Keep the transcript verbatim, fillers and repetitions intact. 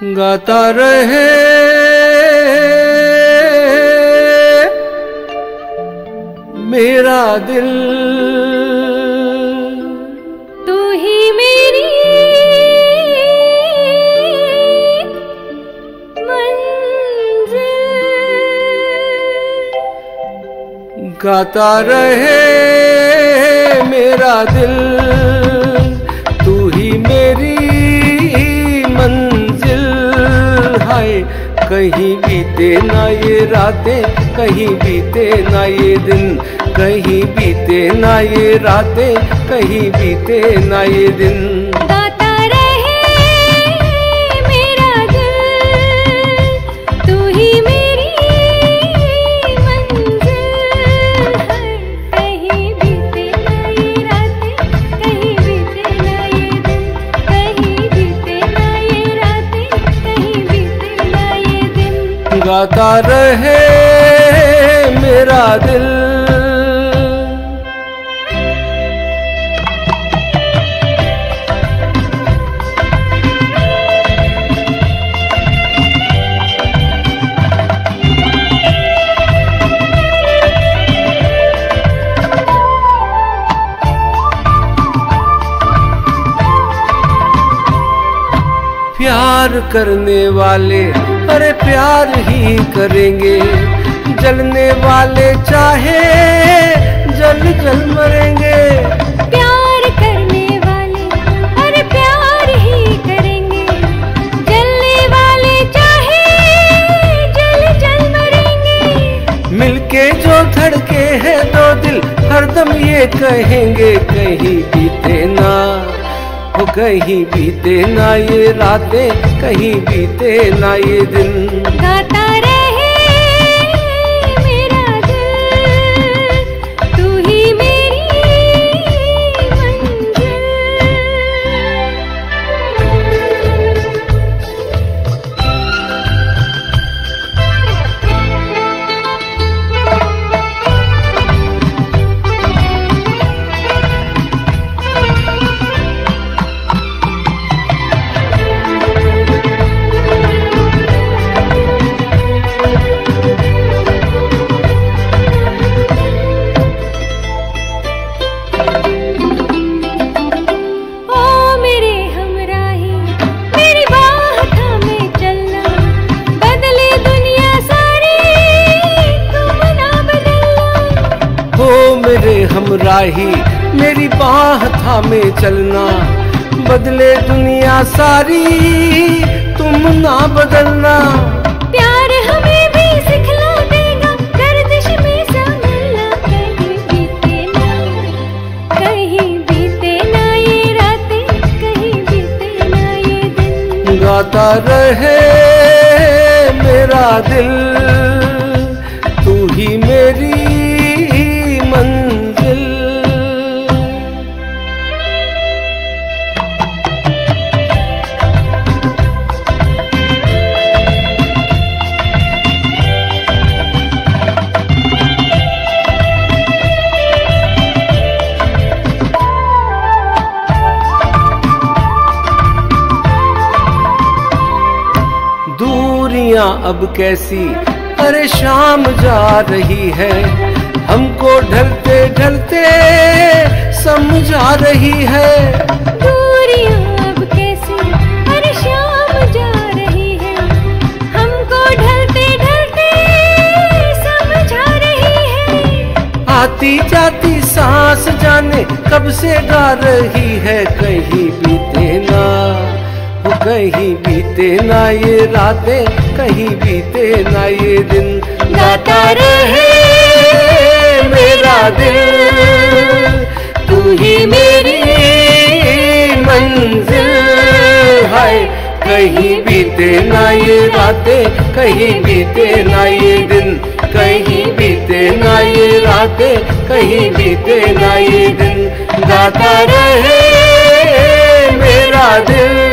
गाता रहे मेरा दिल, तू ही मेरी मंजिल। गाता रहे मेरा दिल, तू ही मेरी मंजिल। हाय कहीं बीते ना ये रातें, कहीं बीते ना ये दिन, कहीं बीते ना ये रातें, कहीं बीते ना ये दिन। गाता रहे मेरा दिल, तू ही मेरी मंजिल। कहीं बीते ना ये रातें, कहीं बीते ना ये दिन, कहीं बीते ना ये रातें, कहीं बीते ना ये दिन। गाता रहे मेरा दिल। प्यार करने वाले अरे प्यार ही करेंगे, जलने वाले चाहे जल जल मरेंगे। प्यार करने वाले अरे प्यार ही करेंगे, जलने वाले चाहे जल जल मरेंगे। मिलके जो धड़के हैं दो दिल, हरदम ये कहेंगे कहीं बीते ना वो, कहीं बीते ना ये रातें, कहीं बीते ना ये दिन। गाता रहे मेरा दिल, तू ही मेरी मंजिल। हमराही मेरी बाह थामे चलना, बदले दुनिया सारी तुम ना बदलना। प्यार हमें भी सिखला देगा, गर्दिश में संभलना। कहीं बीते ना, कहीं बीते ना ये रातें, कहीं बीते ना ये दिन। गाता रहे मेरा दिल, तू ही मेरी मंजिल। दूरियां अब कैसी अरे शाम जा रही है, हमको ढलते ढलते समझा रही है। दूरियां अब कैसी अरे शाम जा रही है, हमको ढलते ढलते समझा रही है। आती जाती सांस जाने कब से गा रही है, कहीं बीते ना वो, कहीं बीते ना ये रातें, कहीं बीते ना ये दिन। गाता रहे मेरा दिल, तू ही मेरी मंजिल। हाय कहीं बीते ना ये रातें, कहीं बीते ना ये दिन, कहीं बीते ना ये रातें, कहीं बीते ना ये दिन। गाता रहे मेरा दिल।